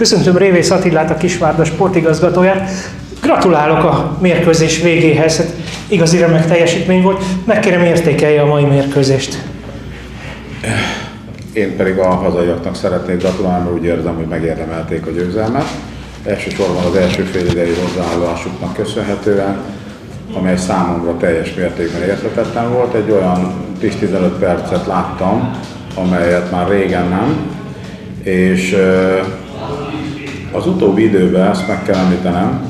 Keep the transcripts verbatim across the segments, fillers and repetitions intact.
Köszöntöm Révész Attilát, a Kisvárda sportigazgatóját. Gratulálok a mérkőzés végéhez, hát igazi remek teljesítmény volt. Megkérem, értékelje a mai mérkőzést. Én pedig a hazaiaknak szeretnék gratulálni, mert úgy érzem, hogy megérdemelték a győzelmet. Elsősorban az első félidei hozzáállásuknak köszönhetően, amely számomra teljes mértékben érthetetlen volt. Egy olyan tíz-tizenöt percet láttam, amelyet már régen nem, és az utóbbi időben, ezt meg kell említenem,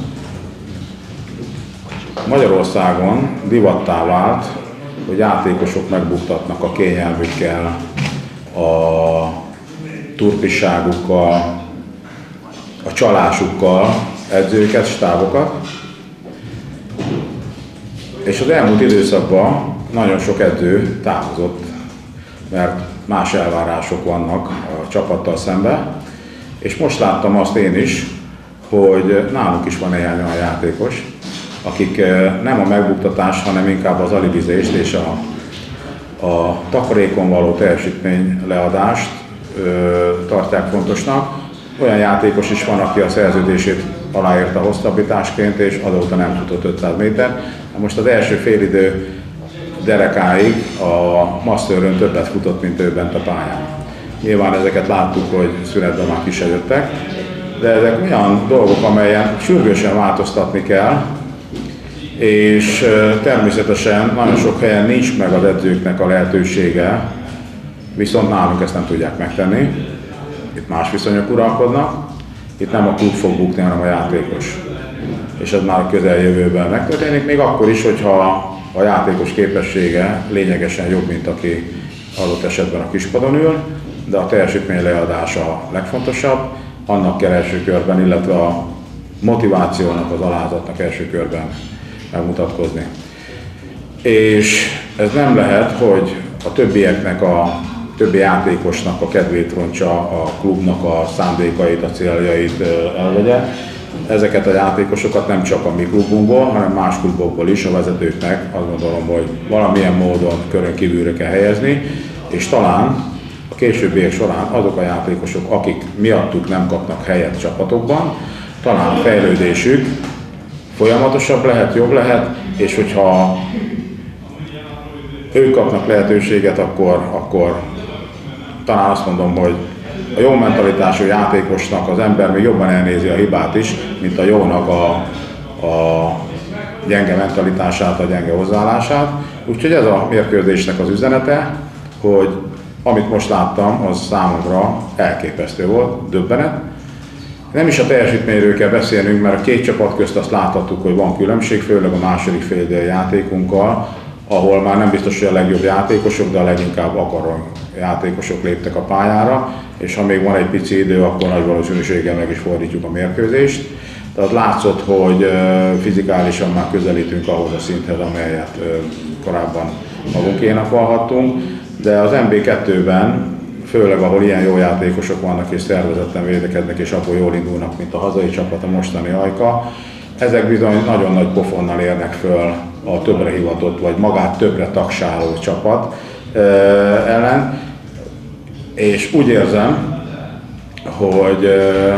Magyarországon divattá vált, hogy játékosok megbuktatnak a kényelmükkel, a turpiságukkal, a csalásukkal edzőket, stábokat. És az elmúlt időszakban nagyon sok edző távozott, mert más elvárások vannak a csapattal szemben. És most láttam azt én is, hogy nálunk is van néhány olyan játékos, akik nem a megbuktatás, hanem inkább az alibizést és a, a takarékon való teljesítmény leadást ö, tartják fontosnak. Olyan játékos is van, aki a szerződését aláírta hosszabbításként, és azóta nem futott ötszáz méter. Most az első félidő derekáig a Masterön többet futott, mint ő bent a pályán. Nyilván ezeket láttuk, hogy szünetben már ki se jöttek, de ezek olyan dolgok, amelyen sürgősen változtatni kell, és természetesen nagyon sok helyen nincs meg az edzőknek a lehetősége, viszont nálunk ezt nem tudják megtenni. Itt más viszonyok uralkodnak, itt nem a klub fog bukni, hanem a játékos. És ez már a közeljövőben megtörténik, még akkor is, hogyha a játékos képessége lényegesen jobb, mint aki adott esetben a kispadon ül, de a teljesítmény leadása a legfontosabb, annak kell első körben, illetve a motivációnak, az alázatnak első körben megmutatkozni. És ez nem lehet, hogy a többieknek, a többi játékosnak a kedvét rontsa, a klubnak a szándékait, a céljait elvegye. Ezeket a játékosokat nem csak a mi klubunkból, hanem más klubokból is a vezetőknek azt gondolom, hogy valamilyen módon körön kívülre kell helyezni, és talán a későbbiek során azok a játékosok, akik miattuk nem kapnak helyet csapatokban, talán a fejlődésük folyamatosabb lehet, jobb lehet, és hogyha ők kapnak lehetőséget, akkor, akkor talán azt mondom, hogy a jó mentalitású játékosnak az ember még jobban elnézi a hibát is, mint a jónak a, a gyenge mentalitását, a gyenge hozzáállását. Úgyhogy ez a mérkőzésnek az üzenete, hogy amit most láttam, az számomra elképesztő volt, döbbenet. Nem is a teljesítményről kell beszélnünk, mert a két csapat közt azt láthattuk, hogy van különbség, főleg a második félidei játékunkkal, ahol már nem biztos, hogy a legjobb játékosok, de a leginkább akaró játékosok léptek a pályára, és ha még van egy pici idő, akkor nagy valószínűséggel meg is fordítjuk a mérkőzést. Tehát látszott, hogy fizikálisan már közelítünk ahhoz a szinthez, amelyet korábban magunkénak vallhattunk, de az en bé kettőben, főleg ahol ilyen jó játékosok vannak és szervezetten védekeznek és abból jól indulnak, mint a hazai csapat, a mostani Ajka, ezek bizony nagyon nagy pofonnal érnek föl a többre hivatott, vagy magát többre tagsáló csapat ellen, és úgy érzem, hogy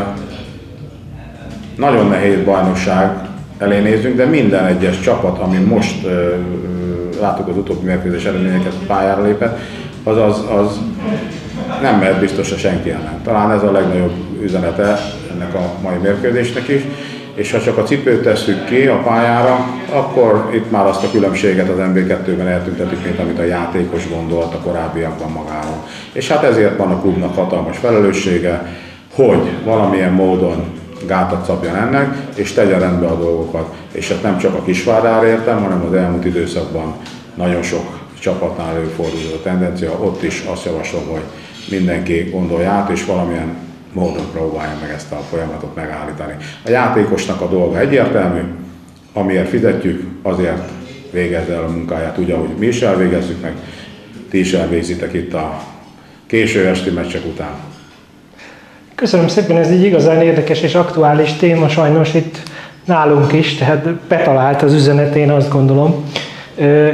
nagyon nehéz bajnokság elé nézünk, de minden egyes csapat, ami most láttuk az utóbbi mérkőzés eredményeket pályára lépett, az, az, az nem mehet biztosra senki ellen. Talán ez a legnagyobb üzenete ennek a mai mérkőzésnek is, és ha csak a cipőt tesszük ki a pályára, akkor itt már azt a különbséget az en bé kettőben eltüntetik, mint amit a játékos gondolt a korábbiakban magáról. És hát ezért van a klubnak hatalmas felelőssége, hogy valamilyen módon gátat szabjon ennek, és tegye rendbe a dolgokat. És hát nem csak a Kisvárdára értem, hanem az elmúlt időszakban nagyon sok csapatnál előforduló a tendencia. Ott is azt javaslom, hogy mindenki gondolja át, és valamilyen módon próbálja meg ezt a folyamatot megállítani. A játékosnak a dolga egyértelmű, amiért fizetjük, azért végezze el a munkáját úgy, ahogy mi is elvégezzük meg, ti is elvégzitek itt a késő esti meccsek után. Köszönöm szépen, ez egy igazán érdekes és aktuális téma, sajnos itt nálunk is, tehát betalált az üzenet, én azt gondolom.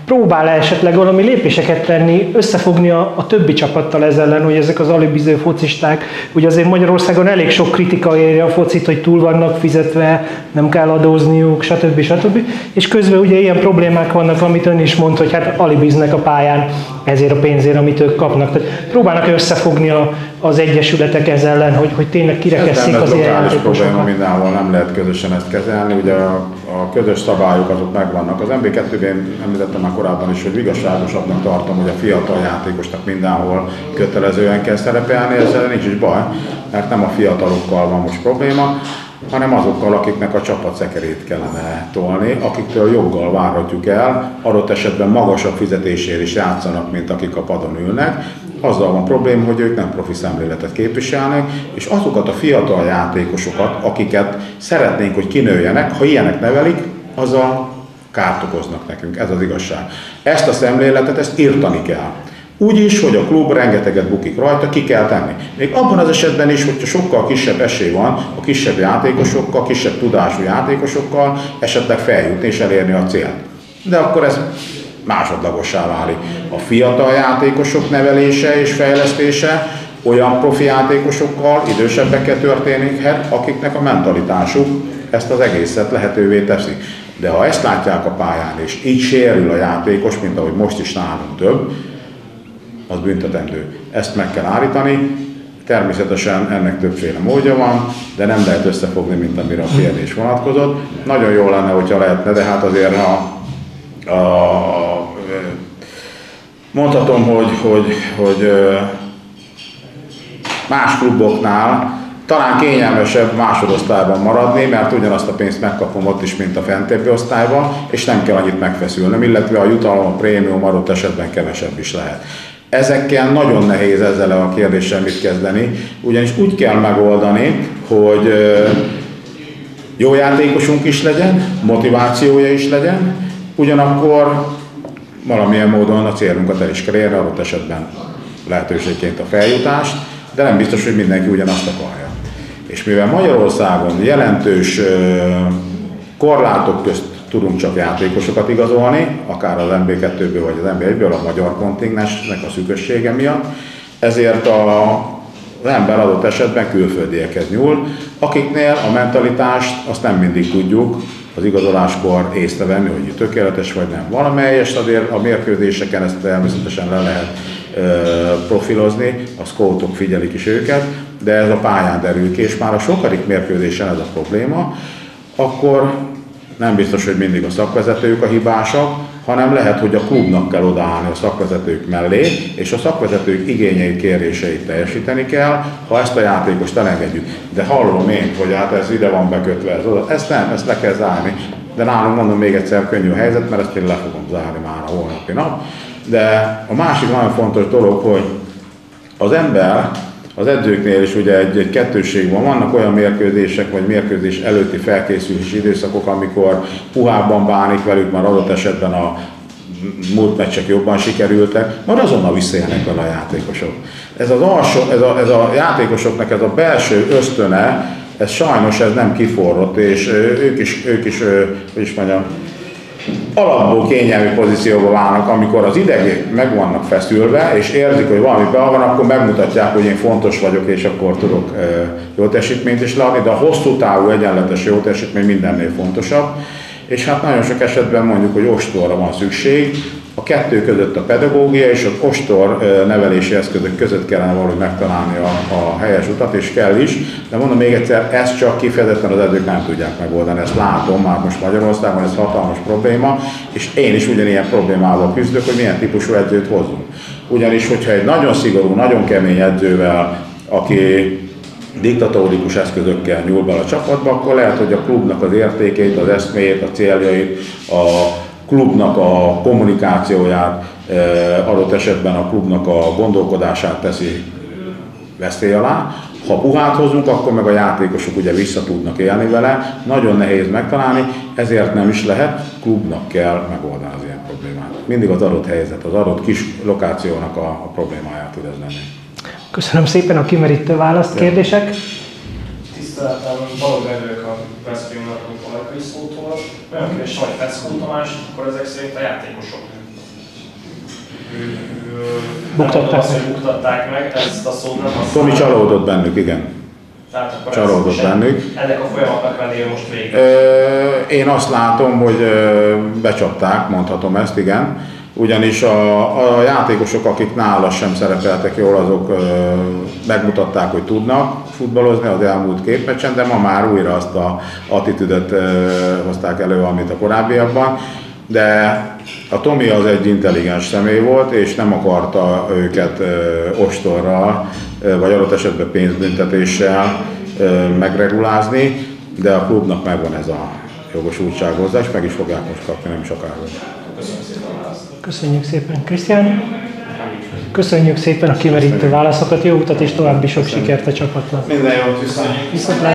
próbál esetleg valami lépéseket tenni, összefogni a, a többi csapattal ez ellen, hogy ezek az alibiző focisták, ugye azért Magyarországon elég sok kritika éri a focit, hogy túl vannak fizetve, nem kell adózniuk, stb. stb. És közben ugye ilyen problémák vannak, amit ön is mondta, hogy hát alibiznek a pályán ezért a pénzért, amit ők kapnak. Tehát próbálnak összefogni a, az egyesületek ez ellen, hogy, hogy tényleg kirekesszék az ilyen játékosokat. Probléma, mindenhol nem lehet közösen ezt kezelni, ugye a, a közös szabályok azok megvannak. Az en bé kettőben említettem már korábban is, hogy igazságosabbnak tartom, hogy a fiatal játékosnak mindenhol kötelezően kell szerepelni, ezzel nincs is baj, mert nem a fiatalokkal van most probléma, hanem azokkal, akiknek a csapat szekerét kellene tolni, akiktől joggal várhatjuk el, adott esetben magasabb fizetésért is játszanak, mint akik a padon ülnek. Azzal van probléma, hogy ők nem profi szemléletet képviselnek, és azokat a fiatal játékosokat, akiket szeretnénk, hogy kinőjenek, ha ilyenek nevelik, azzal kárt okoznak nekünk, ez az igazság. Ezt a szemléletet, ezt írtani kell. Úgy is, hogy a klub rengeteget bukik rajta, ki kell tenni. Még abban az esetben is, hogyha sokkal kisebb esély van a kisebb játékosokkal, kisebb tudású játékosokkal esetleg feljutni és elérni a célt. De akkor ez másodlagossá válik. A fiatal játékosok nevelése és fejlesztése olyan profi játékosokkal, idősebbekkel történhet, akiknek a mentalitásuk ezt az egészet lehetővé teszi. De ha ezt látják a pályán, és így sérül a játékos, mint ahogy most is nálunk több, az büntetendő. Ezt meg kell állítani. Természetesen ennek többféle módja van, de nem lehet összefogni, mint amire a kérdés vonatkozott. Nagyon jó lenne, hogyha lehetne, de hát azért ha a, a, mondhatom, hogy, hogy, hogy más kluboknál talán kényelmesebb másodosztályban maradni, mert ugyanazt a pénzt megkapom ott is, mint a fentebbi osztályban, és nem kell annyit megfeszülnöm, illetve a jutalom, a prémium adott esetben kevesebb is lehet. Ezekkel nagyon nehéz ezzel a kérdéssel mit kezdeni, ugyanis úgy kell megoldani, hogy jó játékosunk is legyen, motivációja is legyen, ugyanakkor valamilyen módon a célunkat el is kell érni, adott esetben lehetőségként a feljutást, de nem biztos, hogy mindenki ugyanazt akarja. És mivel Magyarországon jelentős korlátok közt tudunk csak játékosokat igazolni, akár az en bé kettőből vagy az en bé egyből, a magyar kontingensnek a szűkössége miatt, ezért a, az ember adott esetben külföldiekhez nyúl, akiknél a mentalitást azt nem mindig tudjuk az igazoláskor észrevenni, hogy tökéletes vagy nem. Valamelyest azért a mérkőzéseken ezt természetesen le lehet e, profilozni, a scoutok figyelik is őket, de ez a pályán derül ki, és már a sokadik mérkőzésen ez a probléma, akkor nem biztos, hogy mindig a szakvezetők a hibásak, hanem lehet, hogy a klubnak kell odaállni a szakvezetők mellé, és a szakvezetők igényeit, kéréseit teljesíteni kell, ha ezt a játékost elengedjük. De hallom én, hogy hát ez ide van bekötve, ez oda. Ezt nem, ezt le kell zárni. De nálunk mondom még egyszer könnyű a helyzet, mert ezt én le fogom zárni már a holnapi nap. De a másik nagyon fontos dolog, hogy az ember, az edzőknél is ugye egy, egy kettősség van, vannak olyan mérkőzések, vagy mérkőzés előtti felkészülési időszakok, amikor puhábban bánik velük, már adott esetben a múlt meccsek jobban sikerültek, már azonnal visszaélnek vele a játékosok. Ez, az alsó, ez, a, ez a játékosoknak ez a belső ösztöne, ez sajnos ez nem kiforrott, és ők is, ők is, hogy is mondjam, alapból kényelmi pozícióba válnak, amikor az idegek meg vannak feszülve, és érzik, hogy valami be van, akkor megmutatják, hogy én fontos vagyok, és akkor tudok jó teljesítményt is leadni, de a hosszú távú egyenletes jó teljesítmény mindennél fontosabb. És hát nagyon sok esetben mondjuk, hogy ostorra van szükség. A kettő között a pedagógia és az ostor nevelési eszközök között kellene valahogy megtalálni a, a helyes utat, és kell is. De mondom még egyszer, ezt csak kifejezetten az edzők nem tudják megoldani. Ezt látom már most Magyarországon, ez hatalmas probléma, és én is ugyanilyen problémával küzdök, hogy milyen típusú edzőt hozunk. Ugyanis, hogyha egy nagyon szigorú, nagyon kemény edzővel, aki diktatórikus eszközökkel nyúl be a csapatba, akkor lehet, hogy a klubnak az értékeit, az eszméjét, a céljait, a klubnak a kommunikációját, adott esetben a klubnak a gondolkodását teszi veszély alá. Ha puhát hozunk, akkor meg a játékosok ugye vissza tudnak élni vele. Nagyon nehéz megtalálni, ezért nem is lehet, klubnak kell megoldani az ilyen problémát. Mindig az adott helyzet, az adott kis lokációnak a, a problémáját tud ez lenni. Köszönöm szépen a kimerítő választ, kérdések? Tiszteletem, Balogh Erdők a Veszprémnek, amikor Lajkai szótól. Olyan kérdés, hogy Feckó Tamás, akkor ezek szerint a játékosok Buktatták azt, meg. hogy buktatták meg, ezt a szót nem használják. Tomi csalódott bennük, igen. Tehát akkor Csalódott ez- bennük. Ennek a folyamatnak lennél most vége. Ö, Én azt látom, hogy ö, becsapták, mondhatom ezt, igen. Ugyanis a, a játékosok, akik nála sem szerepeltek jól, azok ö, megmutatták, hogy tudnak futballozni az elmúlt két meccsen, de ma már újra azt a attitűdöt ö, hozták elő, amit a korábbiakban. De a Tomi az egy intelligens személy volt, és nem akarta őket ö, ostorral, ö, vagy adott esetben pénzbüntetéssel ö, megregulázni, de a klubnak megvan ez a jogosultság hozzá, és meg is fogják most kapni nem sokára. Köszönöm szépen a választ. Köszönjük szépen, Krisztián. Köszönjük szépen a kimerítő válaszokat, jó utat és további sok sikert a csapatnak. Minden jót, viszont! Viszontlátásra.